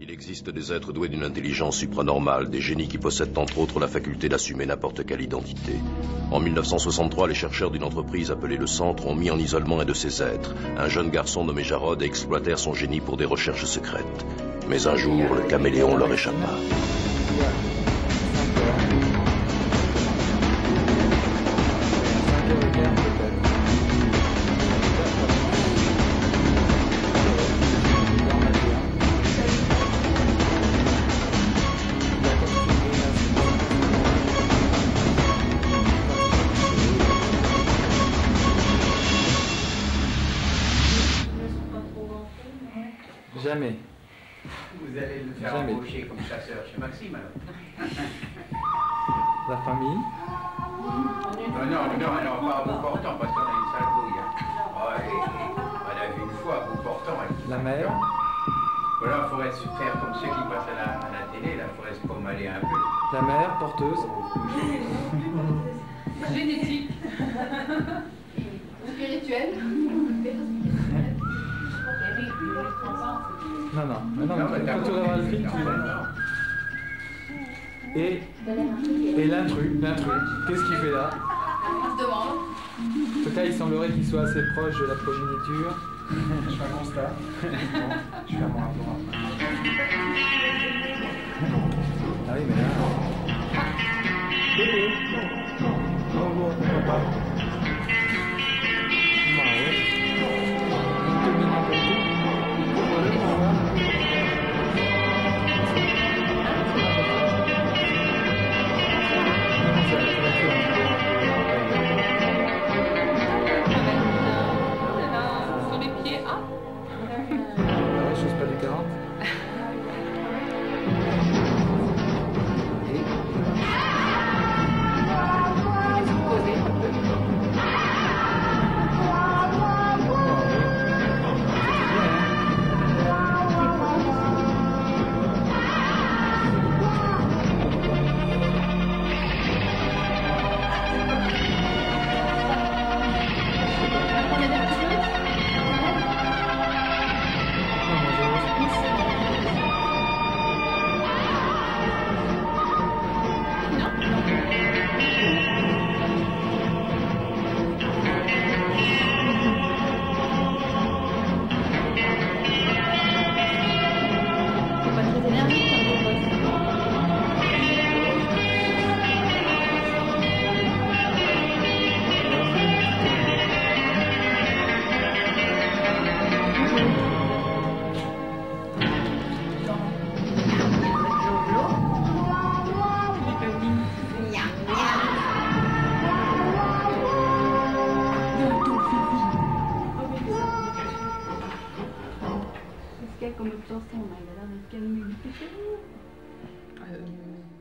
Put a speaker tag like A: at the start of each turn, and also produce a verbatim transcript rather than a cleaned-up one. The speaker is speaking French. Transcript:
A: Il existe des êtres doués d'une intelligence supranormale, des génies qui possèdent entre autres la faculté d'assumer n'importe quelle identité. En mille neuf cent soixante-trois, les chercheurs d'une entreprise appelée le Centre ont mis en isolement un de ces êtres, un jeune garçon nommé Jarod, et exploitèrent son génie pour des recherches secrètes. Mais un jour, le caméléon leur échappa.
B: Jamais.
C: Vous allez le faire
B: Jamais.
C: embaucher comme chasseur chez Maxime alors.
B: La famille.
C: Non, non, non, non, pas à bout portant parce qu'on a une sale bouille. Hein. Oh, et, et, on a vu une fois à bout portant. Elle...
B: La mère.
C: Voilà, il faudrait se faire comme ceux qui passent à la, à la télé, là, il faudrait se pommaler un peu.
B: La mère, porteuse.
D: Génétique. Spirituel.
B: Non, non, mais non, mais quand tu regarderas le film, tu verras. Et, et l'intrus, l'intrus, qu'est-ce qu'il fait là?
D: On se demande.
B: En tout cas, il semblerait qu'il soit assez proche de la progéniture. Je fais un constat. Je fais un rapport. Ah oui, mais là... Bébé. Bonjour, papa. Bah ouais. Il te mignon comme tout. Ouvre-le pour voir.
D: Sur les pieds, ah.
B: Ah ouais, chose pas du quarante.
D: Comme le temps, on a l'air de calmer.